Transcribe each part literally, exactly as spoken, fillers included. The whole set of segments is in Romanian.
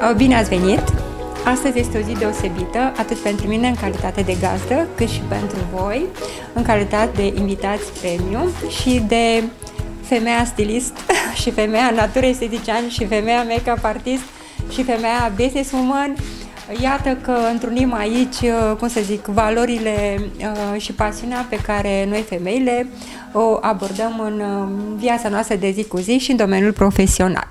Bine ați venit! Astăzi este o zi deosebită, atât pentru mine în calitate de gazdă, cât și pentru voi, în calitate de invitați premium și de femeia stilist și femeia natură estetician și femeia make-up artist și femeia businesswoman. Iată că întrunim aici, cum să zic, valorile și pasiunea pe care noi femeile o abordăm în viața noastră de zi cu zi și în domeniul profesional.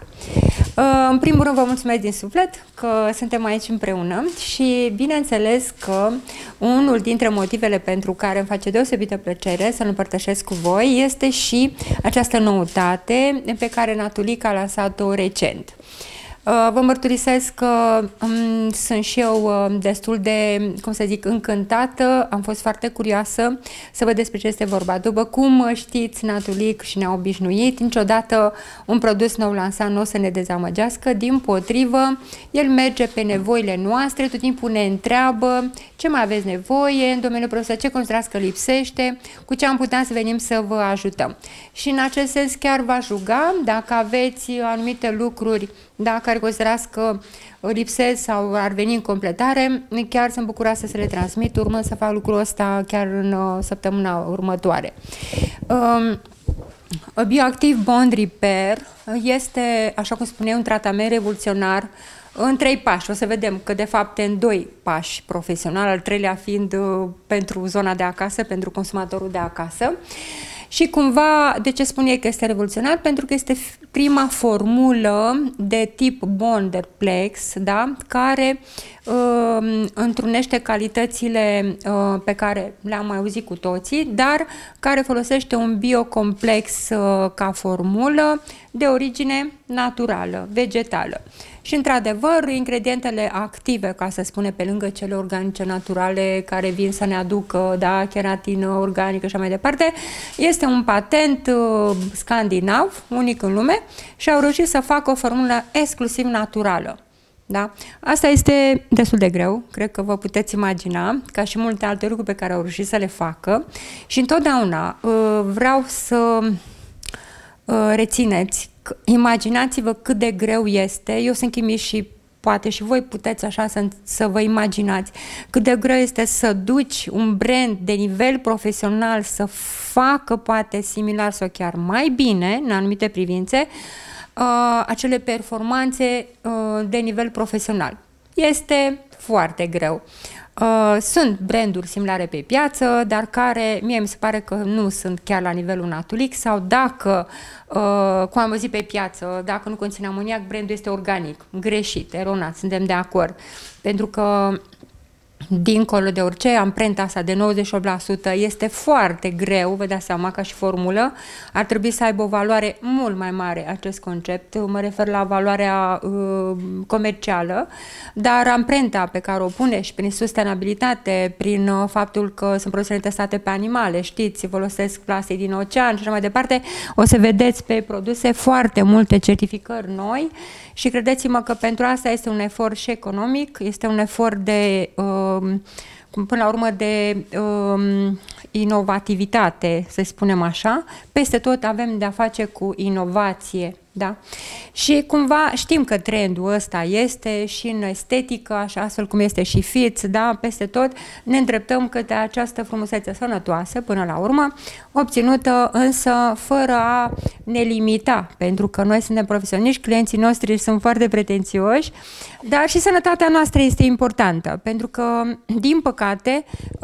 În primul rând vă mulțumesc din suflet că suntem aici împreună și bineînțeles că unul dintre motivele pentru care îmi face deosebită plăcere să-l împărtășesc cu voi este și această noutate pe care Natulic a lansat-o recent. Vă mărturisesc că um, sunt și eu uh, destul de, cum să zic, încântată, am fost foarte curioasă să văd despre ce este vorba. După cum știți, Natulic și ne-a obișnuit, niciodată un produs nou lansat nu o să ne dezamăgească, dimpotrivă, el merge pe nevoile noastre, tot timpul ne întreabă ce mai aveți nevoie în domeniul profesional, ce considerați că lipsește, cu ce am putea să venim să vă ajutăm. Și în acest sens chiar v-aș ruga, dacă aveți anumite lucruri, da, care considerați că lipsesc sau ar veni în completare, chiar sunt bucuroasă să le transmit, urmând să fac lucrul ăsta chiar în uh, săptămâna următoare. Um, Bioactiv Bond Repair este, așa cum spune, un tratament revoluționar în trei pași. O să vedem că de fapt în doi pași profesional, al treilea fiind uh, pentru zona de acasă, pentru consumatorul de acasă. Și cumva, de ce spun eu că este revoluționar? Pentru că este prima formulă de tip Bonderplex, da? Care uh, întrunește calitățile uh, pe care le-am mai auzit cu toții, dar care folosește un biocomplex uh, ca formulă de origine naturală, vegetală. Și, într-adevăr, ingredientele active, ca să spune, pe lângă cele organice naturale care vin să ne aducă, da, keratină organică și așa mai departe, este un patent uh, scandinav, unic în lume, și au reușit să facă o formulă exclusiv naturală. Da? Asta este destul de greu, cred că vă puteți imagina, ca și multe alte lucruri pe care au reușit să le facă. Și întotdeauna uh, vreau să uh, rețineți, imaginați-vă cât de greu este, eu sunt chimist și poate și voi puteți așa să, să vă imaginați cât de greu este să duci un brand de nivel profesional să facă poate similar sau chiar mai bine în anumite privințe uh, acele performanțe uh, de nivel profesional. Este foarte greu. Uh, sunt branduri similare pe piață, dar care mie mi se pare că nu sunt chiar la nivelul Natulic, sau dacă, uh, cum am văzut pe piață, dacă nu conține amoniac, brandul este organic, greșit, eronat, suntem de acord. Pentru că dincolo de orice, amprenta asta de nouăzeci și opt la sută este foarte greu, vă dați seama, ca și formulă. Ar trebui să aibă o valoare mult mai mare acest concept, mă refer la valoarea uh, comercială, dar amprenta pe care o pune și prin sustenabilitate, prin uh, faptul că sunt produsele testate pe animale, știți, folosesc plastic din ocean și așa mai departe, o să vedeți pe produse foarte multe certificări noi și credeți-mă că pentru asta este un efort și economic, este un efort de uh, până la urmă de um, inovativitate, să spunem așa. Peste tot avem de-a face cu inovație, da? Și cumva știm că trendul ăsta este și în estetică, așa astfel cum este și fit, da? Peste tot ne îndreptăm către această frumusețe sănătoasă, până la urmă, obținută însă fără a ne limita, pentru că noi suntem profesioniști, clienții noștri sunt foarte pretențioși, dar și sănătatea noastră este importantă, pentru că, din păcate,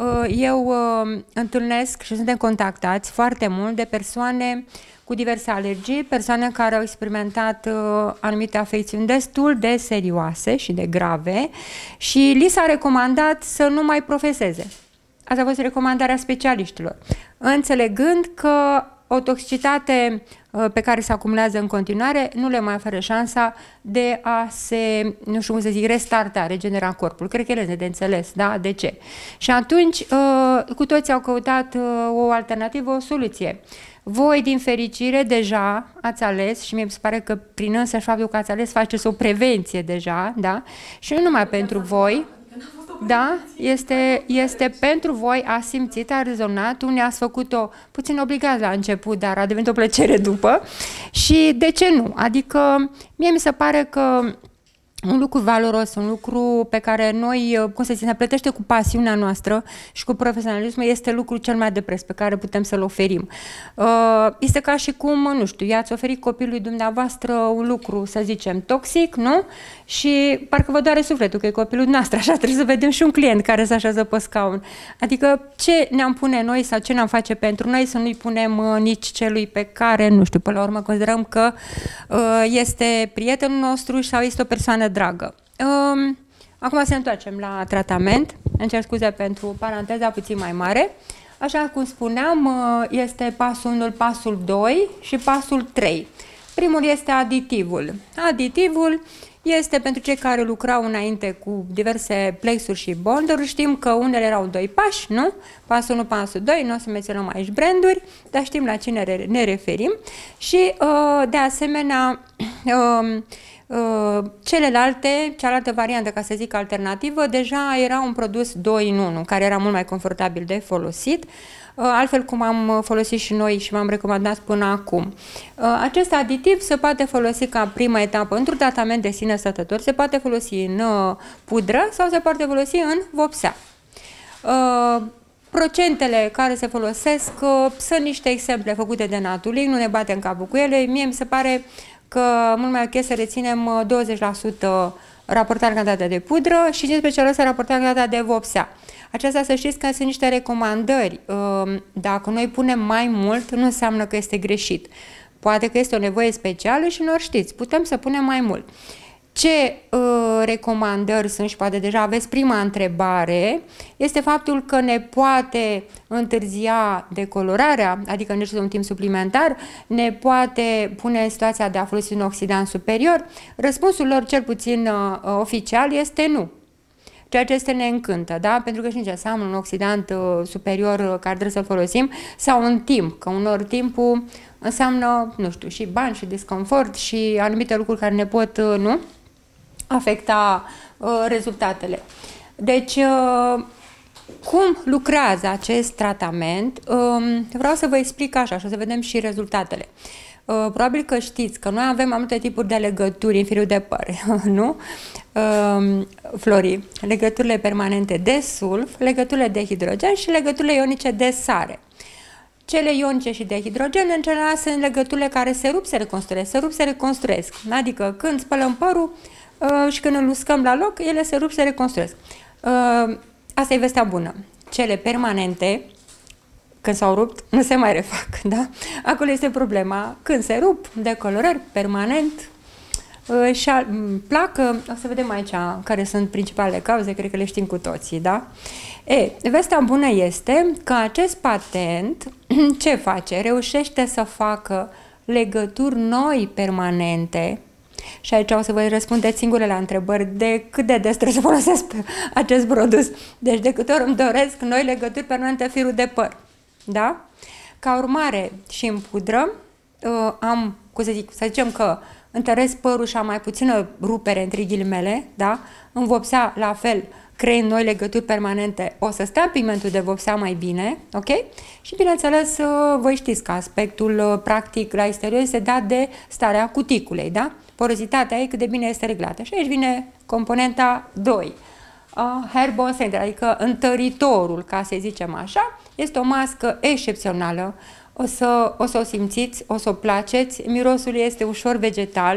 eu întâlnesc și suntem contactați foarte mult de persoane cu diverse alergii, persoane care au experimentat uh, anumite afecțiuni destul de serioase și de grave și li s-a recomandat să nu mai profeseze. Asta a fost recomandarea specialiștilor, înțelegând că o toxicitate uh, pe care se acumulează în continuare nu le mai oferă șansa de a se, nu știu cum să zic, restarta, regenera corpul. Cred că el este de înțeles, da? De ce? Și atunci, uh, cu toții au căutat uh, o alternativă, o soluție. Voi, din fericire, deja ați ales și mie mi se pare că prin însăși faptul că ați ales faceți o prevenție deja, da? Și nu numai pentru voi, da? Este, este pentru voi, a simțit, a rezonat, unii ați făcut-o puțin obligat la început, dar a devenit o plăcere după și de ce nu? Adică mie mi se pare că un lucru valoros, un lucru pe care noi, cum să zic, ne plătește cu pasiunea noastră și cu profesionalismul, este lucrul cel mai de preț pe care putem să-l oferim. Este ca și cum, nu știu, i-ați oferit copilului dumneavoastră un lucru, să zicem, toxic, nu? Și parcă vă doare sufletul că e copilul dumneavoastră, așa trebuie să vedem și un client care se așează pe scaun. Adică ce ne-am pune noi sau ce ne-am face pentru noi să nu-i punem nici celui pe care, nu știu, până la urmă considerăm că este prietenul nostru sau este o persoană dragă. Um, acum să ne întoarcem la tratament. Îmi cer scuze pentru paranteza puțin mai mare. Așa cum spuneam, este pasul unu, pasul doi și pasul trei. Primul este aditivul. Aditivul este pentru cei care lucrau înainte cu diverse plexuri și bonduri. Știm că unele erau doi pași, nu? Pasul unu, pasul doi, nu o să menționăm aici branduri, dar știm la cine ne referim. Și, de asemenea, celelalte, cealaltă variantă, ca să zic alternativă, deja era un produs doi în unu, care era mult mai confortabil de folosit, altfel cum am folosit și noi și v-am recomandat până acum. Acest aditiv se poate folosi ca prima etapă într-un tratament de sine stătător, se poate folosi în pudră sau se poate folosi în vopsea. Procentele care se folosesc sunt niște exemple făcute de Natulic, nu ne batem capul cu ele. Mie mi se pare că mult mai ok să reținem douăzeci la sută raportarea cantitatea de pudră și cincisprezece la sută raportarea cantitatea de vopsea. Acestea să știți că sunt niște recomandări. Dacă noi punem mai mult, nu înseamnă că este greșit. Poate că este o nevoie specială și nu știți, putem să punem mai mult. Ce uh, recomandări sunt și poate deja aveți prima întrebare, este faptul că ne poate întârzia decolorarea, adică necesită un timp suplimentar, ne poate pune în situația de a folosi un oxidant superior. Răspunsul lor, cel puțin uh, oficial, este nu. Ceea ce este ne încântă, da? Pentru că știm ce înseamnă un oxidant uh, superior uh, care trebuie să-l folosim sau un timp, că unor timpul înseamnă, nu știu, și bani și disconfort și anumite lucruri care ne pot, uh, nu? afecta uh, rezultatele. Deci, uh, cum lucrează acest tratament? Uh, vreau să vă explic așa și o să vedem și rezultatele. Uh, probabil că știți că noi avem mai multe tipuri de legături în firul de păr, nu? Uh, Flori, legăturile permanente de sulf, legăturile de hidrogen și legăturile ionice de sare. Cele ionice și de hidrogen, în general, sunt legăturile care se rup, se reconstruiesc, se rup, se reconstruiesc. Adică când spălăm părul, Uh, și când îl uscăm la loc, ele se rup, se reconstruiesc. Uh, asta e vestea bună. Cele permanente, când s-au rupt, nu se mai refac, da? Acolo este problema. Când se rup, decolorări, permanent, uh, și placă, o să vedem aici care sunt principalele cauze, cred că le știm cu toții, da? E, vestea bună este că acest patent, ce face? Reușește să facă legături noi permanente. Și aici o să vă răspundeți singure la întrebări de cât de des trebuie să folosesc acest produs. Deci de câte ori îmi doresc noi legături permanente firul de păr. Da? Ca urmare și în pudră uh, am, cum să zic, să zicem că întăresc părul și am mai puțină rupere între ghilimele, da? În vopsea la fel, creând noi legături permanente, o să stea pigmentul de vopsea mai bine, ok? Și bineînțeles, uh, voi știți că aspectul uh, practic la exterior este dat de starea cuticulei, da? Porozitatea ei cât de bine este reglată. Și aici vine componenta doi. Uh, Hair Bond Center, adică întăritorul, ca să zicem așa, este o mască excepțională. O să, o să o simțiți, o să o placeți. Mirosul este ușor vegetal.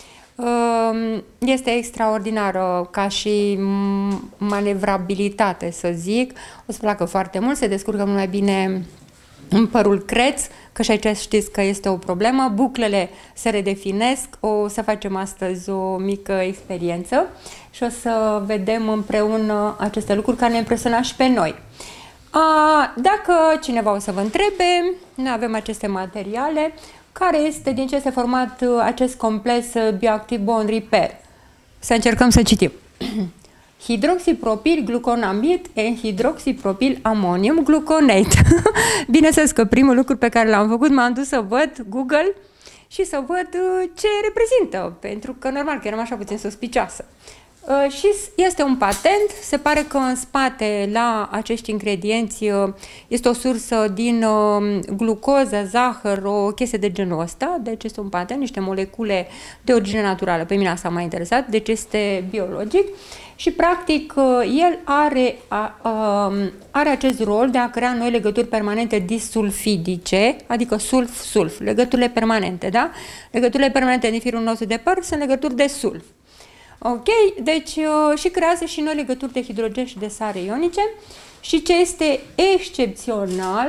Uh, este extraordinară ca și manevrabilitate, să zic. O să placă foarte mult, se descurcă mult mai bine în părul creț, că și aici știți că este o problemă, buclele se redefinesc, o să facem astăzi o mică experiență și o să vedem împreună aceste lucruri care ne impresiona și pe noi. A, dacă cineva o să vă întrebe, noi avem aceste materiale, care este, din ce este format acest complex Bioactive Bond Repair. Să încercăm să citim. Hidroxipropil gluconamid and hidroxipropil amonium gluconate. Bineînțeles că primul lucru pe care l-am făcut, m-am dus să văd Google și să văd ce reprezintă, pentru că normal că eram așa puțin suspicioasă. Și este un patent, se pare că în spate la acești ingredienți este o sursă din glucoză, zahăr, o chestie de genul ăsta, deci este un patent, niște molecule de origine naturală, pe mine asta m-a interesat, deci este biologic și practic el are, are acest rol de a crea noi legături permanente disulfidice, adică sulf-sulf, legăturile permanente, da? Legăturile permanente din firul nostru de păr sunt legături de sulf. Ok, deci uh, și creează și noi legături de hidrogen și de sare ionice și ce este excepțional,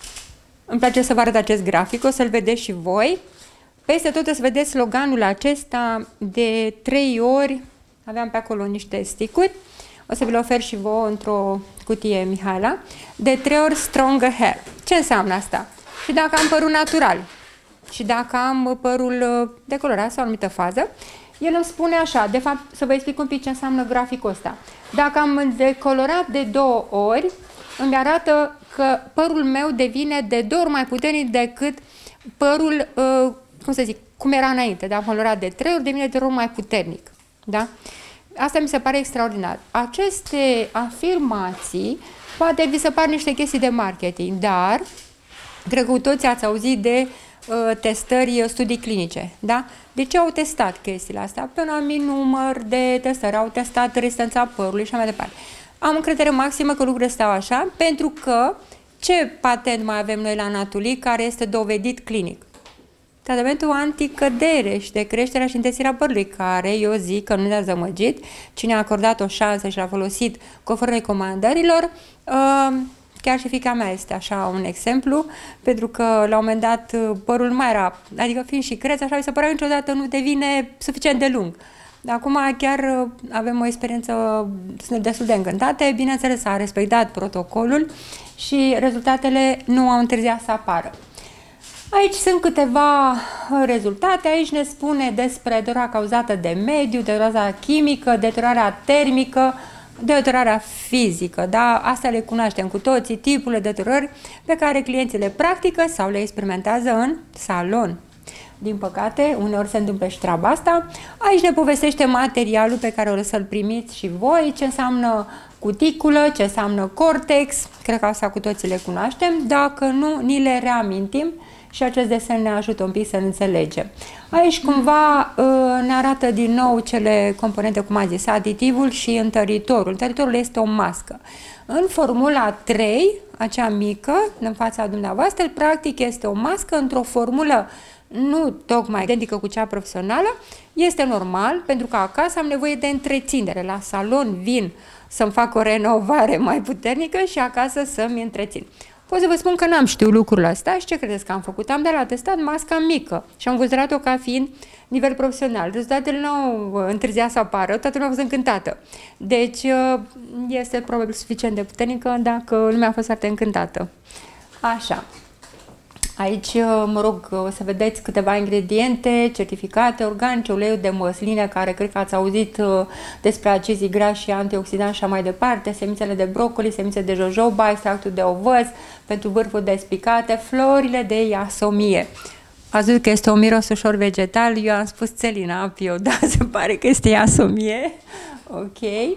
îmi place să vă arăt acest grafic, o să-l vedeți și voi, peste tot o să vedeți sloganul acesta de trei ori, aveam pe acolo niște sticuri, o să vi le ofer și vouă într-o cutie, Mihaela, de trei ori stronger hair. Ce înseamnă asta? Și dacă am părul natural și dacă am părul decolorat sau o anumită fază, el îmi spune așa, de fapt, să vă explic un pic ce înseamnă graficul ăsta. Dacă am decolorat de două ori, îmi arată că părul meu devine de două ori mai puternic decât părul, uh, cum să zic, cum era înainte. Dacă am colorat de trei ori, devine de două ori mai puternic. Da? Asta mi se pare extraordinar. Aceste afirmații, poate vi se par niște chestii de marketing, dar cred că cu toții ați auzit de uh, testări, studii clinice, da? De ce au testat chestiile astea? Pe un anumit număr de testări, au testat rezistența părului și așa mai departe. Am încredere maximă că lucrurile stau așa, pentru că ce patent mai avem noi la Natulic care este dovedit clinic? Tratamentul anticădere și de creșterea și întețirea părului, care eu zic că nu ne-a zămăgit, cine a acordat o șansă și l-a folosit conform recomandărilor, uh, chiar și fiica mea este așa un exemplu, pentru că la un moment dat părul mai era, adică fiind și creț, așa mi se părea niciodată nu devine suficient de lung. Dar acum chiar avem o experiență destul de încântate, bineînțeles a respectat protocolul și rezultatele nu au întârziat să apară. Aici sunt câteva rezultate, aici ne spune despre deteriorarea cauzată de mediu, deteriorarea chimică, deteriorarea termică, deteriorarea fizică, da? Astea le cunoaștem cu toții, tipurile de deteriorări pe care clienții le practică sau le experimentează în salon. Din păcate, uneori se întâmplă și treaba asta. Aici ne povestește materialul pe care o să-l primiți și voi, ce înseamnă cuticulă, ce înseamnă cortex, cred că asta cu toții le cunoaștem, dacă nu, ni le reamintim și acest desen ne ajută un pic să înțelegem. Aici cumva ne arată din nou cele componente, cum am zis, aditivul și întăritorul. Întăritorul este o mască. În formula trei, acea mică, în fața dumneavoastră, practic este o mască într-o formulă nu tocmai identică cu cea profesională, este normal, pentru că acasă am nevoie de întreținere. La salon vin să-mi fac o renovare mai puternică și acasă să-mi întrețin. Pot să vă spun că n-am știut lucrul ăsta și ce credeți că am făcut? Am de la testat masca mică și am considerat-o ca fiind nivel profesional. Rezultatele nu au întârziat să apară, toată lumea a fost încântată. Deci este probabil suficient de puternică dacă lumea a fost foarte încântată. Așa. Aici, mă rog, o să vedeți câteva ingrediente certificate, organice, uleiul de măsline, care cred că ați auzit despre acizii grași și antioxidanți și așa mai departe, semințele de brocoli, semințe de jojoba, extractul de ovăz pentru vârfuri despicate, florile de iasomie. Ați văzut că este un miros ușor vegetal, eu am spus țelina apio, dar se pare că este iasomie. Ok.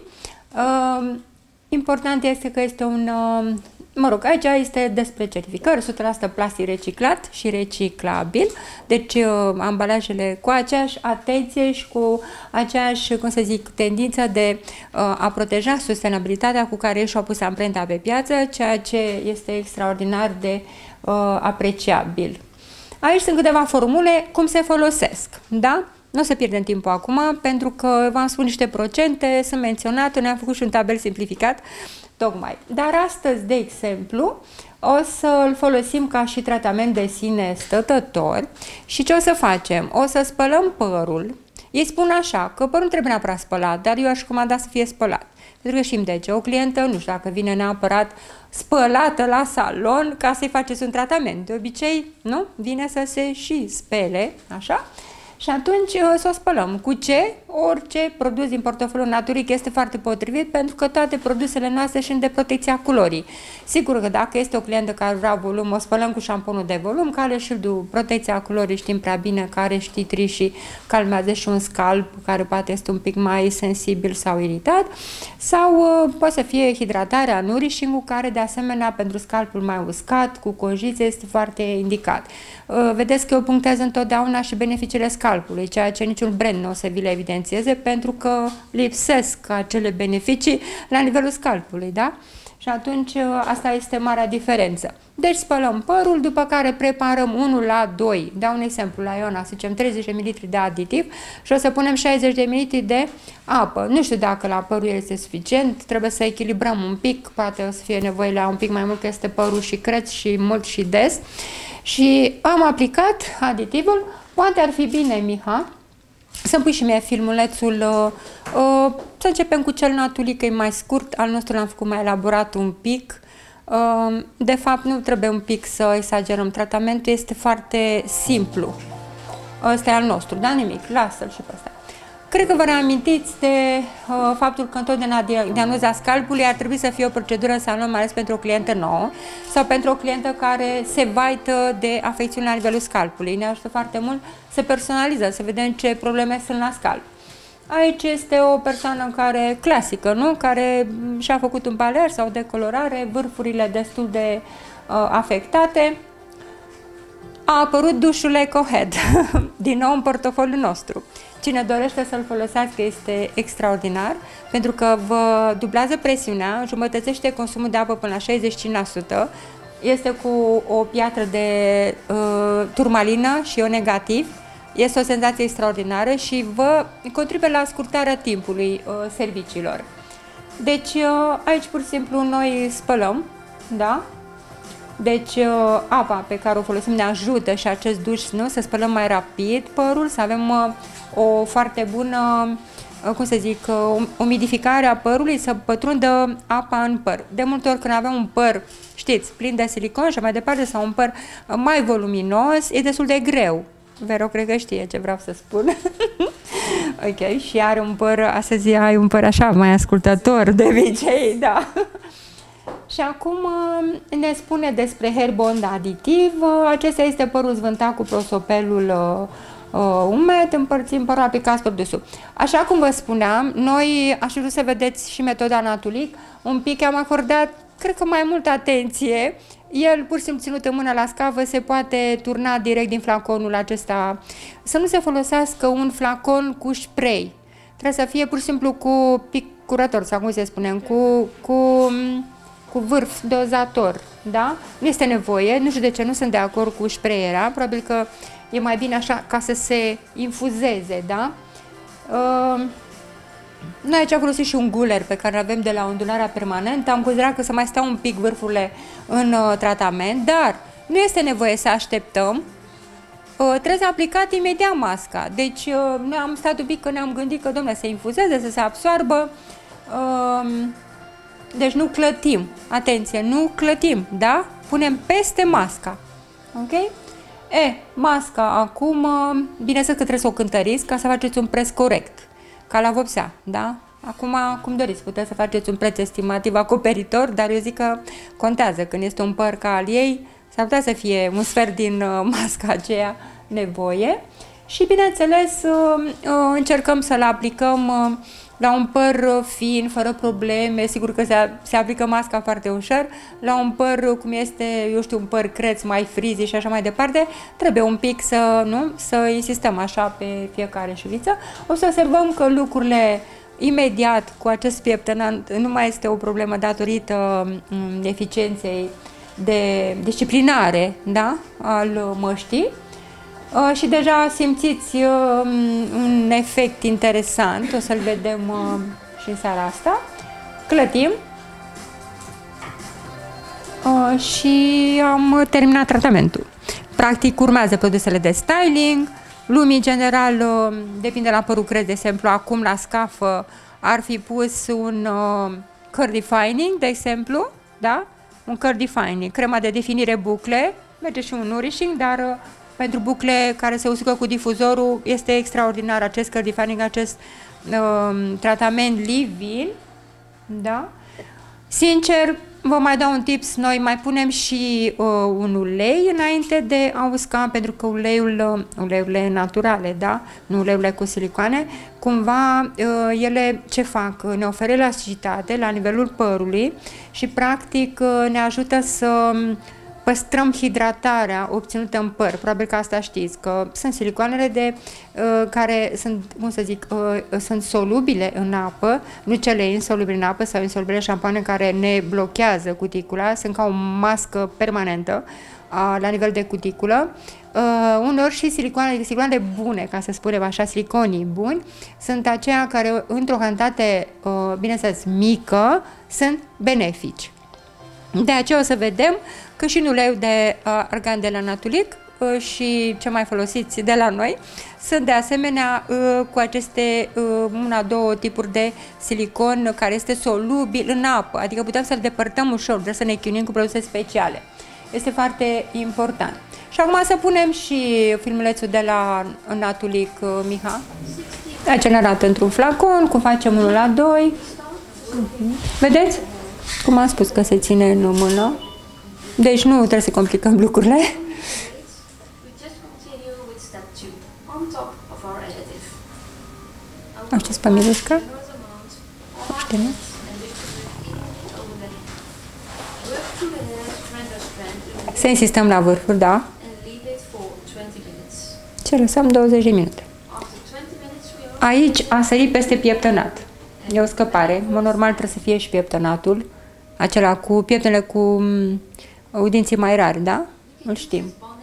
Um, important este că este un... Um, Mă rog, aici este despre certificări, o sută la sută plastic reciclat și reciclabil, deci uh, ambalajele cu aceeași atenție și cu aceeași, cum să zic, tendință de uh, a proteja sustenabilitatea cu care și-au pus amprenta pe piață, ceea ce este extraordinar de uh, apreciabil. Aici sunt câteva formule cum se folosesc, da? Nu o să pierdem timpul acum, pentru că v-am spus niște procente, sunt menționate, ne-am făcut și un tabel simplificat, tocmai. Dar astăzi, de exemplu, o să-l folosim ca și tratament de sine stătător și ce o să facem? O să spălăm părul. Ei spun așa, că părul nu trebuie neapărat spălat, dar eu aș comanda să fie spălat. Pentru că știm de ce, o clientă, nu știu dacă vine neapărat spălată la salon ca să-i faceți un tratament. De obicei, nu? Vine să se și spele, așa? Și atunci să o spălăm. Cu ce? Orice produs din portofoliul Naturic este foarte potrivit, pentru că toate produsele noastre sunt de protecția culorii. Sigur că dacă este o clientă care vrea volum, o spălăm cu șamponul de volum, care Shield-ul, protecția culorii știm prea bine, care știtri și calmează și un scalp care poate este un pic mai sensibil sau iritat, sau uh, poate să fie hidratarea Nourishing-ul, care de asemenea pentru scalpul mai uscat, cu cojițe, este foarte indicat. Uh, vedeți că eu punctez întotdeauna și beneficiile scalpului, ceea ce niciun brand nu o să vi le evidențieze, pentru că lipsesc acele beneficii la nivelul scalpului, da? Și atunci asta este marea diferență. Deci spălăm părul, după care preparăm unu la doi, dau un exemplu la Iona, să zicem treizeci de mililitri de aditiv și o să punem șaizeci de mililitri de apă. Nu știu dacă la părul este suficient, trebuie să echilibrăm un pic, poate o să fie nevoie la un pic mai mult, că este părul și creț și mult și des. Și am aplicat aditivul, poate ar fi bine, Miha, să-mi pui și mie filmulețul, uh, uh, să începem cu cel Natulic, că e mai scurt, al nostru l-am făcut mai elaborat un pic. Uh, de fapt, nu trebuie un pic să exagerăm, tratamentul este foarte simplu. Ăsta e al nostru, da? Nimic, lasă-l și pe ăsta. Cred că vă reamintiți de uh, faptul că întotdeauna diagnoza scalpului ar trebui să fie o procedură în salon, mai ales pentru o clientă nouă sau pentru o clientă care se vaită de afecțiuni la nivelul scalpului. Ne ajută foarte mult să personalizăm, să vedem ce probleme sunt la scalp. Aici este o persoană care, clasică, nu? Care și-a făcut un paleaj sau decolorare, vârfurile destul de uh, afectate. A apărut dușul EcoHead, din nou în portofoliul nostru. Cine dorește să-l folosească este extraordinar, pentru că vă dublează presiunea, înjumătățește consumul de apă până la șaizeci și cinci la sută, este cu o piatră de uh, turmalină și o negativ, este o senzație extraordinară și vă contribuie la scurtarea timpului uh, serviciilor. Deci uh, aici pur și simplu noi spălăm, da? Deci apa pe care o folosim ne ajută și acest duș, nu, să spălăm mai rapid părul, să avem o foarte bună, cum să zic, umidificare a părului, să pătrundă apa în păr. De multe ori când avem un păr, știți, plin de silicon și mai departe, sau un păr mai voluminos, e destul de greu. Vero, cred că știe ce vreau să spun. Ok, și are un păr, astăzi ai un păr așa, mai ascultător, de obicei, da. Și acum ne spune despre Hair Bond aditiv. Acesta este părul zvântat cu prosopelul uh, umed, împărțim părul aplicat produsul. Așa cum vă spuneam, noi aș vrea să vedeți și metoda Natulic. Un pic am acordat, cred că mai multă atenție. El, pur și simplu ținut în mână la scavă, se poate turna direct din flaconul acesta. Să nu se folosească un flacon cu spray. Trebuie să fie pur și simplu cu pic curător, sau cum se spune, cu... cu cu vârf dozator, da? Nu este nevoie, nu știu de ce nu sunt de acord cu sprayerea, probabil că e mai bine așa ca să se infuzeze, da? Uh, noi aici am folosit și un guler pe care avem de la ondularea permanentă, am considerat că să mai stau un pic vârfurile în uh, tratament, dar nu este nevoie să așteptăm, uh, trebuie să aplicat imediat masca, deci uh, noi am stat un pic că ne-am gândit că, domnule, se infuzeze, să se absoarbă, uh, deci nu clătim, atenție, nu clătim, da? Punem peste masca, ok? E, masca acum, bineînțeles că trebuie să o cântăriți ca să faceți un preț corect, ca la vopsea, da? Acum, cum doriți, puteți să faceți un preț estimativ acoperitor, dar eu zic că contează, când este un păr ca al ei, s-ar putea să fie un sfert din uh, masca aceea nevoie și, bineînțeles, uh, uh, încercăm să-l aplicăm uh, la un păr fin, fără probleme, sigur că se, se aplică masca foarte ușor, la un păr cum este, eu știu, un păr creț, mai frizzy și așa mai departe, trebuie un pic să, nu, să insistăm așa pe fiecare șuviță. O să observăm că lucrurile imediat cu acest pieptănant nu mai este o problemă datorită eficienței de disciplinare, da, al măștii. Uh, și deja simțiți uh, un efect interesant, o să-l vedem uh, și în seara asta. Clătim uh, și am terminat tratamentul. Practic urmează produsele de styling, lumii în general, uh, depinde la părul creț, de exemplu, acum la scafă ar fi pus un uh, curl defining, de exemplu, da? Un curl defining, crema de definire bucle, merge și un nourishing, dar uh, pentru bucle care se usucă cu difuzorul este extraordinar acest curl defining, acest uh, tratament leave-in, da? Sincer, vă mai dau un tips, noi mai punem și uh, un ulei înainte de a usca, pentru că uleiul, uh, uleiurile naturale, da? Nu uleiurile cu silicoane, cumva uh, ele ce fac? Ne oferă elasticitate la nivelul părului și practic uh, ne ajută să păstrăm hidratarea obținută în păr. Probabil că asta știți, că sunt silicoanele de, uh, care sunt, cum să zic, uh, sunt solubile în apă, nu cele insolubile în apă sau insolubile șampoane care ne blochează cuticula, sunt ca o mască permanentă uh, la nivel de cuticulă. Uh, unor și silicoanele, silicoanele bune, ca să spunem așa, siliconii buni, sunt aceia care, într-o cantitate, uh, bineînțeles, mică, sunt benefici. De aceea o să vedem că și în uleiul de uh, argan de la Natulic uh, și ce mai folosiți de la noi sunt de asemenea uh, cu aceste uh, una, două tipuri de silicon care este solubil în apă, adică putem să-l depărtăm ușor, trebuie să ne chinuim cu produse speciale. Este foarte important. Și acum să punem și filmulețul de la Natulic, uh, Miha. Aici ne arată într-un flacon, cum facem unu la doi. Uh-huh. Vedeți? Cum am spus că se ține în mână. Deci nu trebuie să complicăm lucrurile. Nu știți pe Milușca? Nu știu, nu? Să insistăm la vârfuri, da? Ce lăsăm douăzeci de minute. Aici a sărit peste pieptănat. E o scăpare. Mă, normal trebuie să fie și pieptănatul. Acela cu pieptele cu dinții mai rari, da? Îl știm.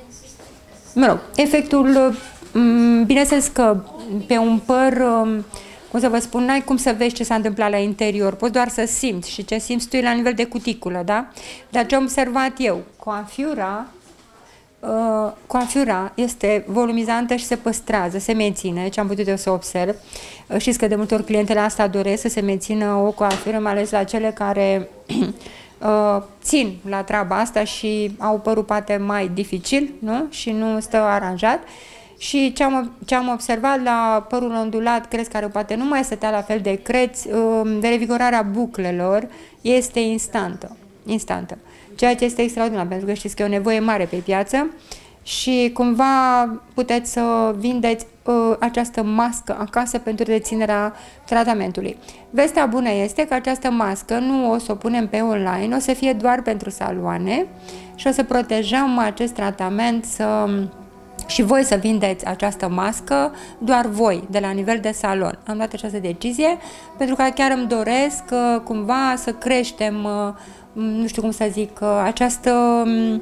Mă rog, efectul, bineînțeles că pe un păr, cum să vă spun, n-ai cum să vezi ce s-a întâmplat la interior, poți doar să simți și ce simți tu e la nivel de cuticulă, da? Dar ce am observat eu, coafiura, uh, coafiura este volumizantă și se păstrează, se menține, ce am putut eu să observ. Uh, știți că de multe ori clientele asta doresc să se mențină o coafură, mai ales la cele care uh, țin la treaba asta și au părul poate mai dificil, nu? Și nu stă aranjat. Și ce am, ce am observat la părul ondulat, crezi care poate nu mai stătea la fel de creț, de revigorarea buclelor este instantă, instantă. Ceea ce este extraordinar, pentru că știți că e o nevoie mare pe piață și cumva puteți să vindeți uh, această mască acasă pentru reținerea tratamentului. Vestea bună este că această mască nu o să o punem pe online, o să fie doar pentru saloane și o să protejăm acest tratament să... și voi să vindeți această mască, doar voi, de la nivel de salon. Am luat această decizie pentru că chiar îmi doresc uh, cumva să creștem, uh, nu știu cum să zic, uh, această um,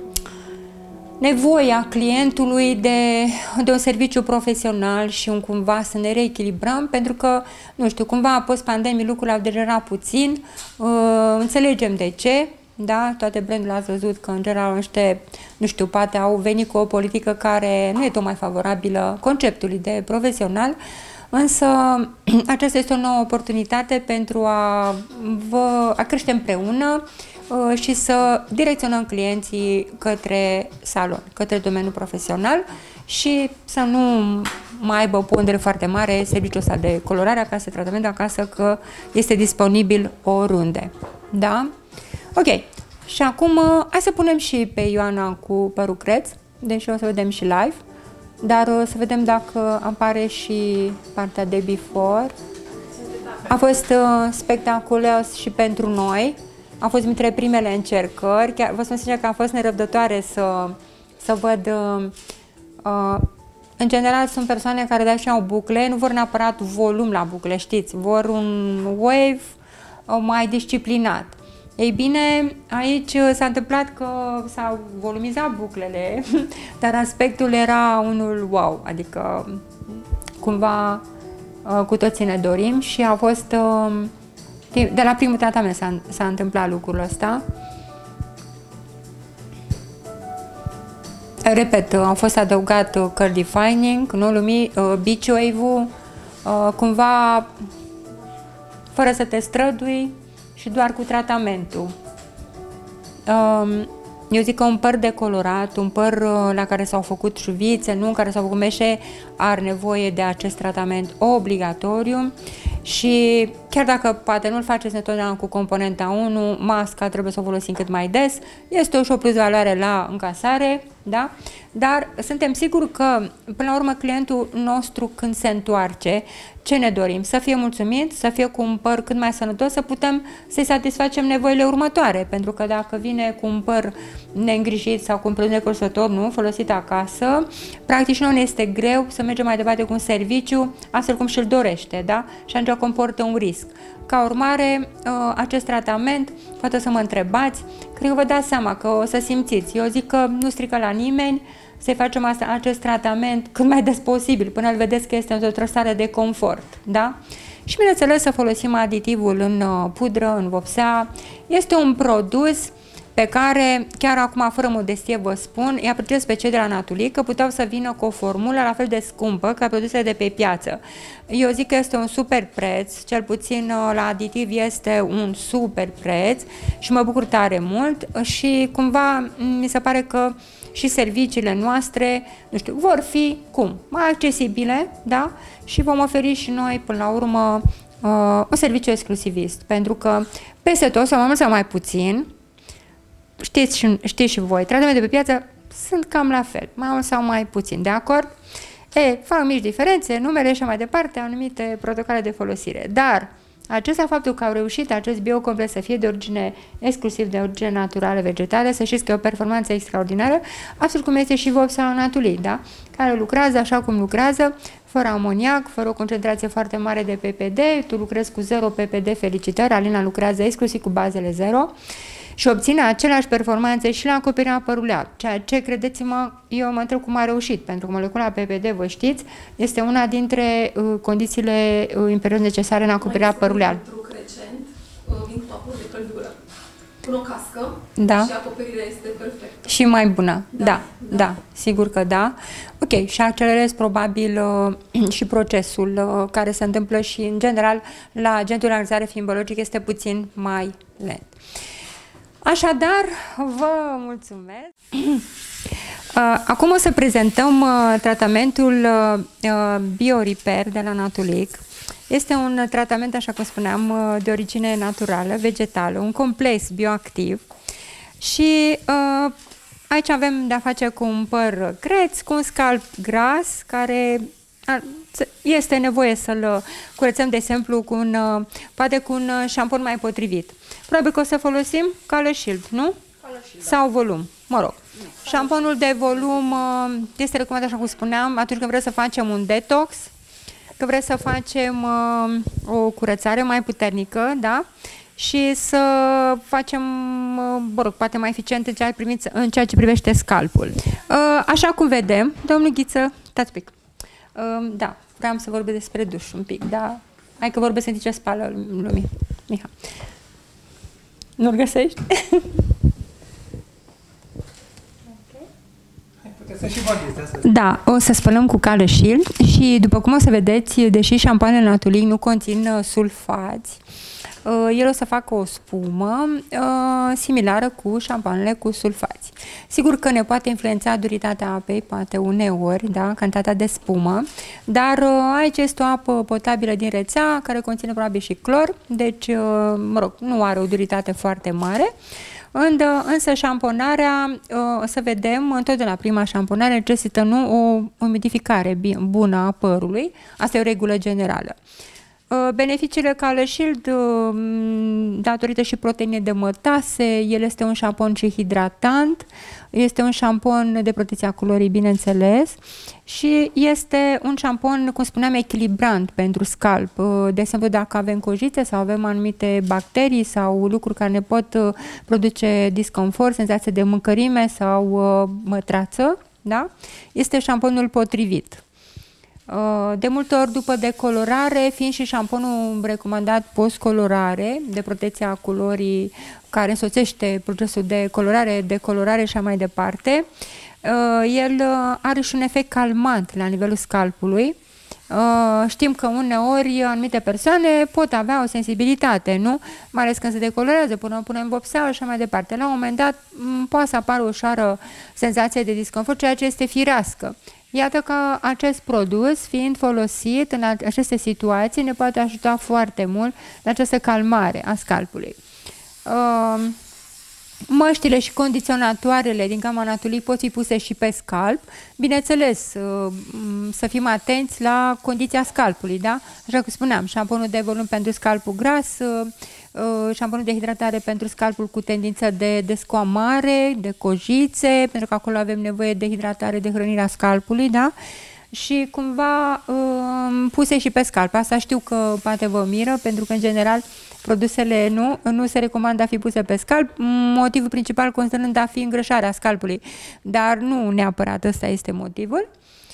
nevoie a clientului de, de un serviciu profesional și un cumva să ne reechilibrăm, pentru că, nu știu, cumva post-pandemie lucrurile au degenerat puțin, uh, înțelegem de ce. Da, toate brandurile ați văzut că în general ăștia, nu știu, poate au venit cu o politică care nu e tocmai favorabilă conceptului de profesional, însă aceasta este o nouă oportunitate pentru a, vă, a crește împreună uh, și să direcționăm clienții către salon, către domeniul profesional și să nu mai aibă o pondere foarte mare serviciul ăsta de colorare acasă, tratament acasă, că este disponibil oriunde. Da? Ok, și acum hai să punem și pe Ioana cu părul creț, deși o să vedem și live, dar o să vedem dacă apare și partea de before. A fost uh, spectaculos și pentru noi, a fost dintre primele încercări, chiar vă spun sincer că am fost nerăbdătoare să, să văd, uh, uh, în general sunt persoane care de așa au bucle, nu vor neapărat volum la bucle, știți, vor un wave uh, mai disciplinat. Ei bine, aici s-a întâmplat că s-au volumizat buclele, dar aspectul era unul wow, adică cumva cu toții ne dorim și a fost, de la primul tratament s-a întâmplat lucrul ăsta. Repet, a fost adăugat curl defining, nu lumi, beach wave-ul, cumva fără să te strădui, și doar cu tratamentul. Um, eu zic că un păr decolorat, un păr la care s-au făcut șuvițe, nu, în care s-au făcut meșe, are nevoie de acest tratament obligatoriu și chiar dacă poate nu-l faceți întotdeauna cu componenta unu, masca trebuie să o folosim cât mai des, este o și o plus valoare la încasare, da? Dar suntem siguri că, până la urmă, clientul nostru când se întoarce, ce ne dorim? Să fie mulțumit, să fie cu un păr cât mai sănătos, să putem să-i satisfacem nevoile următoare, pentru că dacă vine cu un păr neîngrijit sau cu un produs necosător, nu, folosit acasă, practic și nu ne este greu să mergem mai departe cu un serviciu, astfel cum și-l dorește, da? Și atunci comportă un risc. Ca urmare, acest tratament, poate să mă întrebați, cred că vă dați seama că o să simțiți. Eu zic că nu strică la nimeni să-i facem asta, acest tratament cât mai des posibil, până îl vedeți că este într-o stare de confort, da? Și bineînțeles să folosim aditivul în pudră, în vopsea. Este un produs pe care, chiar acum, fără modestie vă spun, îi apreciez pe cei de la Natulic că puteau să vină cu o formulă la fel de scumpă ca produsele de pe piață. Eu zic că este un super preț, cel puțin la aditiv este un super preț și mă bucur tare mult și cumva mi se pare că și serviciile noastre, nu știu, vor fi cum? Mai accesibile, da? Și vom oferi și noi, până la urmă, uh, un serviciu exclusivist, pentru că peste tot, sau mai mult sau mai puțin, știți și, știți și voi, tratamentele pe piață sunt cam la fel, mai mult sau mai puțin, de acord? E, fac mici diferențe, numere și mai departe, anumite protocoale de folosire, dar acesta faptul că au reușit acest biocomplex să fie de origine, exclusiv de origine naturală, vegetală, să știți că e o performanță extraordinară, absolut cum este și vopsea Natulic, da? Care lucrează așa cum lucrează, fără amoniac, fără o concentrație foarte mare de P P D, tu lucrezi cu zero P P D, felicitări, Alina lucrează exclusiv cu bazele zero și obține aceleași performanțe și la acoperirea părului alb, ceea ce, credeți-mă, eu mă întreb cum a reușit, pentru că molecula P P D, vă știți, este una dintre uh, condițiile uh, imperios necesare în acoperirea părului alb. Recent, uh, vin cu apă de căldură, pun o cască, da. Și acoperirea este perfectă. Și mai bună, da, da, da, da, sigur că da. Ok, și accelerez probabil uh, și procesul uh, care se întâmplă și, în general, la agentul de analizare biologic este puțin mai lent. Așadar, vă mulțumesc. Acum o să prezentăm tratamentul BioRepair de la Natulic. Este un tratament, așa cum spuneam, de origine naturală, vegetală, un complex bioactiv și aici avem de-a face cu un păr creț, cu un scalp gras care este nevoie să-l curățăm, de exemplu, cu un, poate cu un șampon mai potrivit. Probabil că o să folosim Color Shield, nu? Color Shield, sau volum, mă rog. Nu. Șamponul de volum este recomandat, așa cum spuneam, atunci când vreți să facem un detox, că vreți să facem o curățare mai puternică, da? Și să facem, mă rog, poate mai eficient în ceea, primiți, în ceea ce privește scalpul. Așa cum vedem, domnul Ghiță, stați pic. Da, vreau să vorbesc despre duș un pic, dar hai că vorbesc în ce spală lumii. Miha. Nu-l găsești? Da, o să spălăm cu Color Shield și, după cum o să vedeți, deși șampoanele Natulic nu conțin sulfați, el o să facă o spumă uh, similară cu șampoanele cu sulfați. Sigur că ne poate influența duritatea apei, poate uneori, da, cantitatea de spumă, dar uh, aici este o apă potabilă din rețea, care conține probabil și clor, deci, uh, mă rog, nu are o duritate foarte mare. Însă șamponarea, o să vedem, întotdeauna prima șamponare necesită nu o umidificare bună a părului, asta e o regulă generală. Beneficiile Color Shield, datorită și proteinei de mătase, el este un șampon și hidratant, este un șampon de protecție a culorii, bineînțeles, și este un șampon, cum spuneam, echilibrant pentru scalp. De exemplu, dacă avem cojițe sau avem anumite bacterii sau lucruri care ne pot produce disconfort, senzație de mâncărime sau mătrață, da? Este șamponul potrivit. De multe ori după decolorare, fiind și șamponul recomandat post-colorare, de protecție a culorii, care însoțește procesul de colorare, decolorare și așa mai departe, el are și un efect calmant la nivelul scalpului, Știm că uneori anumite persoane pot avea o sensibilitate, nu? Mai ales când se decolorează, până punem vopsea și așa mai departe. La un moment dat poate să apară o ușoară senzație de disconfort, ceea ce este firească. Iată că acest produs, fiind folosit în aceste situații, ne poate ajuta foarte mult la această calmare a scalpului. Măștile și condiționatoarele din gama Natuli pot fi puse și pe scalp. Bineînțeles, să fim atenți la condiția scalpului, da? Așa cum spuneam, șamponul de volum pentru scalpul gras, șamponul de hidratare pentru scalpul cu tendință de descoamare, de cojițe, pentru că acolo avem nevoie de hidratare, de hrănirea scalpului, da? Și cumva puse și pe scalp. Asta știu că poate vă miră, pentru că în general produsele nu, nu se recomandă a fi puse pe scalp, motivul principal constând a fi îngrășarea scalpului, dar nu neapărat ăsta este motivul.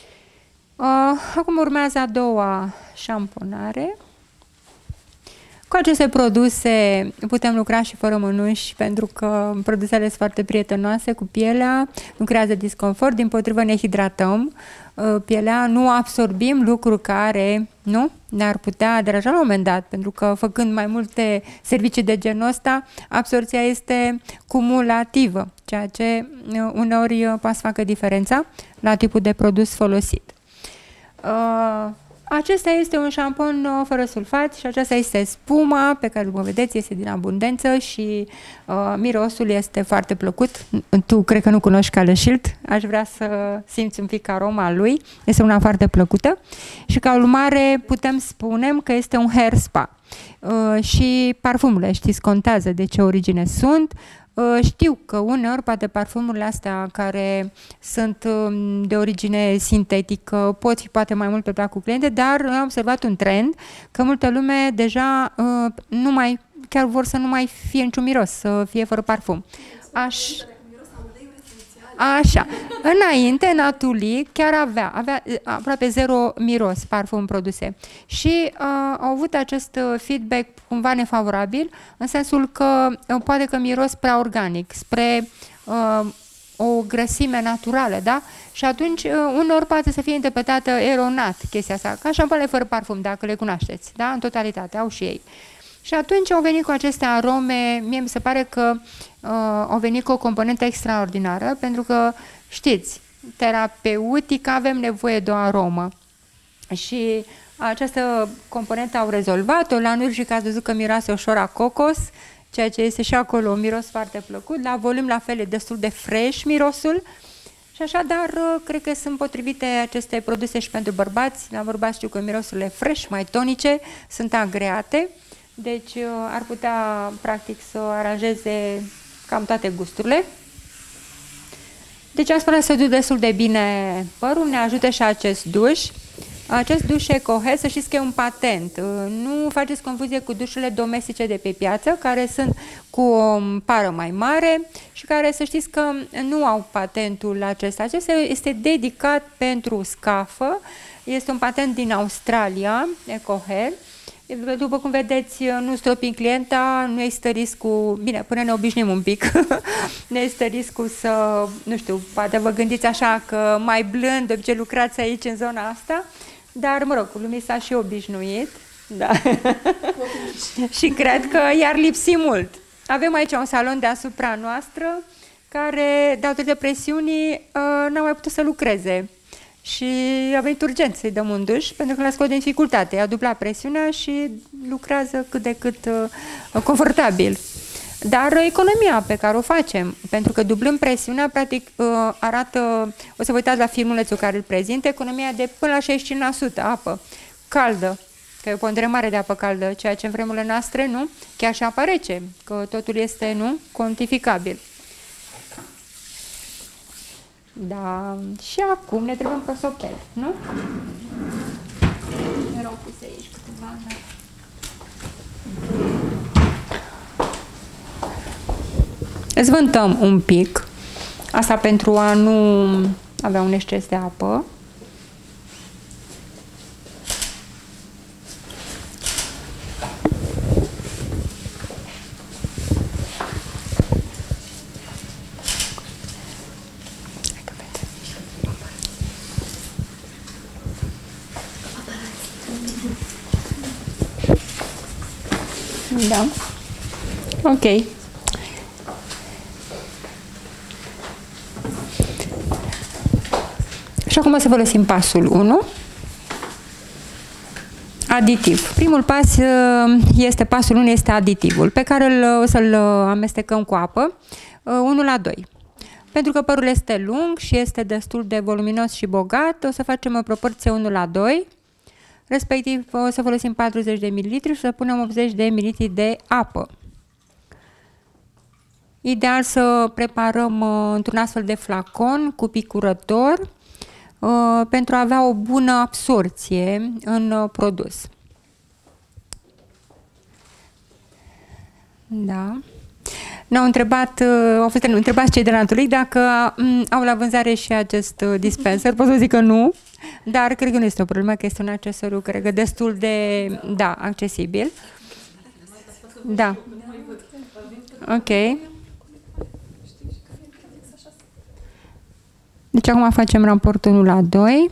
Acum urmează a doua șamponare. Cu aceste produse putem lucra și fără mănuși, pentru că produsele sunt foarte prietenoase cu pielea, nu creează disconfort, dimpotrivă ne hidratăm pielea, nu absorbim lucruri care nu ne-ar putea deranja la un moment dat, pentru că făcând mai multe servicii de genul ăsta, absorția este cumulativă, ceea ce uneori poate să facă diferența la tipul de produs folosit. Uh, Acesta este un șampon fără sulfat și aceasta este spuma pe care, după vedeți, este din abundență și uh, mirosul este foarte plăcut. Tu cred că nu cunoști Caleșilt, aș vrea să simți un pic aroma lui, este una foarte plăcută și ca urmare putem spune că este un hair spa. Uh, și parfumurile, știți, contează de ce origine sunt. Știu că uneori poate parfumurile astea care sunt de origine sintetică pot fi poate mai mult pe placul cliente, dar am observat un trend că multă lume deja nu mai, chiar vor să nu mai fie niciun miros, să fie fără parfum. Aș... Așa. Înainte, Natuli chiar avea, avea aproape zero miros parfum produse și uh, au avut acest feedback cumva nefavorabil, în sensul că uh, poate că miros prea organic, spre uh, o grăsime naturală, da? Și atunci, uh, unor poate să fie interpretată eronat chestia asta, ca șampoanele fără parfum, dacă le cunoașteți, da? În totalitate, au și ei. Și atunci au venit cu aceste arome, mie mi se pare că uh, au venit cu o componentă extraordinară, pentru că, știți, terapeutic avem nevoie de o aromă. Și această componentă au rezolvat-o, la Nurjic ați văzut că miroase ușor a cocos, ceea ce este și acolo un miros foarte plăcut, la volum la fel e destul de fresh mirosul. Și așadar, cred că sunt potrivite aceste produse și pentru bărbați. La bărbați știu că mirosurile fresh, mai tonice, sunt agreate. Deci ar putea, practic, să aranjeze cam toate gusturile. Deci am spune să duc destul de bine părul, ne ajută și acest duș. Acest duș EcoHair, să știți că e un patent. Nu faceți confuzie cu dușurile domestice de pe piață, care sunt cu o pară mai mare și care, să știți că nu au patentul acesta. Acesta este dedicat pentru scafă. Este un patent din Australia, EcoHair. După cum vedeți, nu stropim clienta, nu există riscul, bine, până ne obișnim un pic, nu există riscul să, nu știu, poate vă gândiți așa că mai blând, de obicei lucrați aici în zona asta, dar, mă rog, lumii s-a și obișnuit, da. Și cred că i-ar lipsi mult. Avem aici un salon deasupra noastră care, datorită presiunii, n-a mai putut să lucreze. Și a venit urgent să-i dăm un duș, pentru că l-a scos din dificultate. A dublat presiunea și lucrează cât de cât uh, confortabil. Dar economia pe care o facem, pentru că dublând presiunea, practic uh, arată, o să vă uitați la filmulețul care îl prezintă, economia de până la șaizeci și cinci la sută apă caldă, că e o pondere mare de apă caldă, ceea ce în vremurile noastre, nu, chiar și apă rece, că totul este, nu, cuantificabil. Da, și acum ne trebuie un prosopel, nu? Erau puse aici câteva, da. Zvântăm un pic, asta pentru a nu avea un exces de apă. Da. Ok. Și acum o să folosim pasul unu. Aditiv. Primul pas este, pasul unu este aditivul, pe care îl, o să-l amestecăm cu apă, unu la doi. Pentru că părul este lung și este destul de voluminos și bogat, o să facem o proporție unu la doi, respectiv o să folosim patruzeci de mililitri și să punem optzeci de mililitri de apă. Ideal să preparăm într-un astfel de flacon cu picurător, Uh, pentru a avea o bună absorție în uh, produs. Da. Ne-au întrebat, uh, au fost întrebați cei de la Antulic dacă um, au la vânzare și acest uh, dispenser. Pot să zic că nu, dar cred că nu este o problemă, că este un accesoriu, cred că destul de, da, accesibil. Da. Ok. Deci acum facem raportul unu la doi.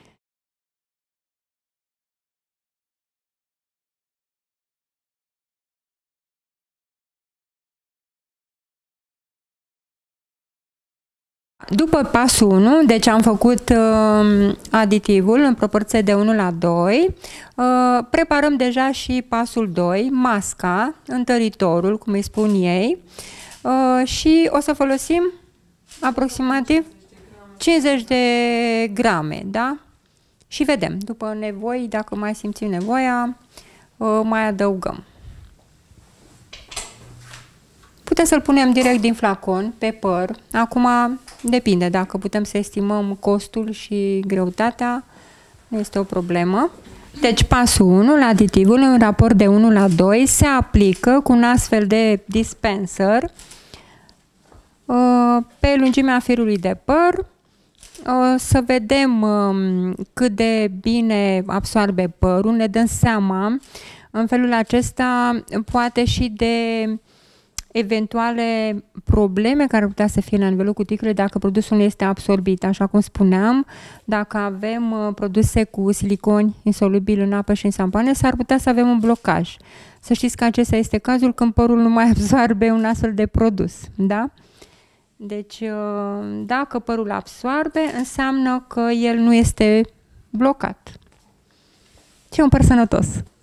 După pasul unu, deci am făcut uh, aditivul în proporție de unu la doi, uh, preparăm deja și pasul doi, masca, întăritorul, cum îi spun ei, uh, și o să folosim aproximativ cincizeci de grame, da? Și vedem, după nevoi, dacă mai simțim nevoia, mai adăugăm. Putem să-l punem direct din flacon, pe păr. Acum depinde, dacă putem să estimăm costul și greutatea, nu este o problemă. Deci pasul unu, la aditivul, în raport de unu la doi, se aplică cu un astfel de dispenser pe lungimea firului de păr. O să vedem um, cât de bine absorbe părul, ne dăm seama în felul acesta poate și de eventuale probleme care ar putea să fie la nivelul cuticulei dacă produsul nu este absorbit. Așa cum spuneam, dacă avem uh, produse cu siliconi insolubil în apă și în șampoane, s-ar putea să avem un blocaj. Să știți că acesta este cazul când părul nu mai absorbe un astfel de produs, da? Deci, dacă părul absorbe, înseamnă că el nu este blocat. Și un păr sănătos.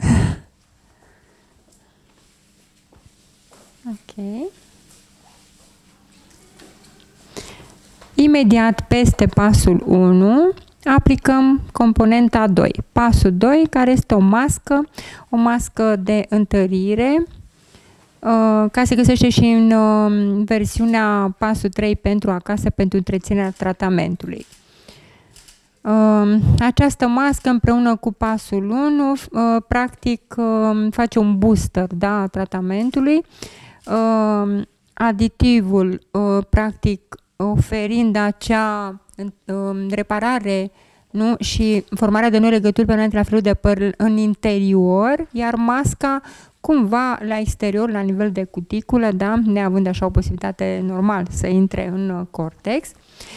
Ok. Imediat peste pasul unu, aplicăm componenta doi. Pasul doi, care este o mască, o mască de întărire, care se găsește și în uh, versiunea pasul trei pentru acasă, pentru întreținerea tratamentului. Uh, această mască împreună cu pasul unu uh, practic uh, face un booster, da, a tratamentului. Uh, aditivul uh, practic oferind acea uh, reparare, nu? Și formarea de noi legături permanente la felul de păr în interior, iar masca cumva la exterior, la nivel de cuticulă, da? Neavând așa o posibilitate normal să intre în cortex.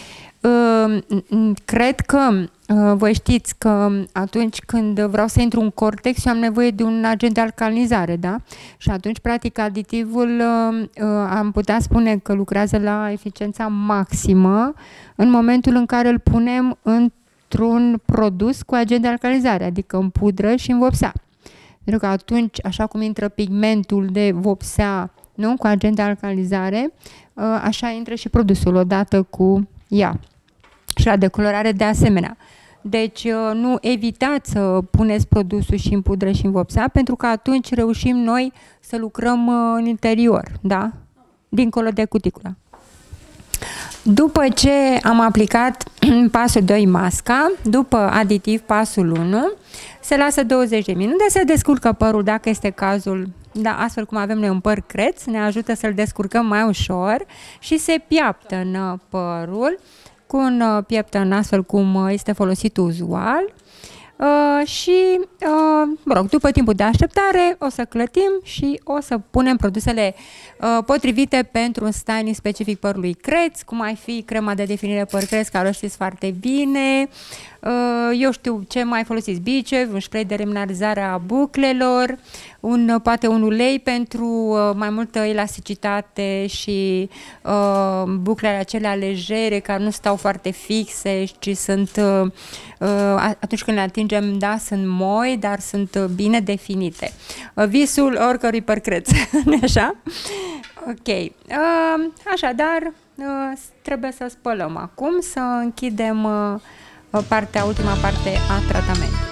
Cred că voi știți că atunci când vreau să intru în cortex, eu am nevoie de un agent de alcalinizare, da? Și atunci, practic, aditivul am putea spune că lucrează la eficiența maximă în momentul în care îl punem într-un produs cu agent de alcalinizare, adică în pudră și în vopsea. Pentru că atunci, așa cum intră pigmentul de vopsea, nu, cu agent de alcalizare, așa intră și produsul odată cu ea. Și la decolorare de asemenea. Deci nu evitați să puneți produsul și în pudră și în vopsea, pentru că atunci reușim noi să lucrăm în interior, da? Dincolo de cuticulă. După ce am aplicat pasul doi masca, după aditiv pasul unu, se lasă douăzeci de minute, se descurcă părul dacă este cazul, da, astfel cum avem noi un păr creț, ne ajută să-l descurcăm mai ușor și se pieptănă părul cu un pieptăn astfel cum este folosit uzual. Uh, și, uh, mă rog, după timpul de așteptare o să clătim și o să punem produsele uh, potrivite pentru un styling specific părului creț, cum ai fi crema de definire păr creț, care o știți foarte bine. Uh, eu știu ce mai folosiți, bice, un spray de remineralizare a buclelor, un, poate un ulei pentru uh, mai multă elasticitate și uh, buclele acelea legere, care nu stau foarte fixe, ci sunt, uh, uh, atunci când le atingem, da, sunt moi, dar sunt bine definite. Uh, visul oricărui păr creț, așa? Ok. Uh, așadar, uh, trebuie să spălăm acum, să închidem uh, partea, ultima parte a tratamentului.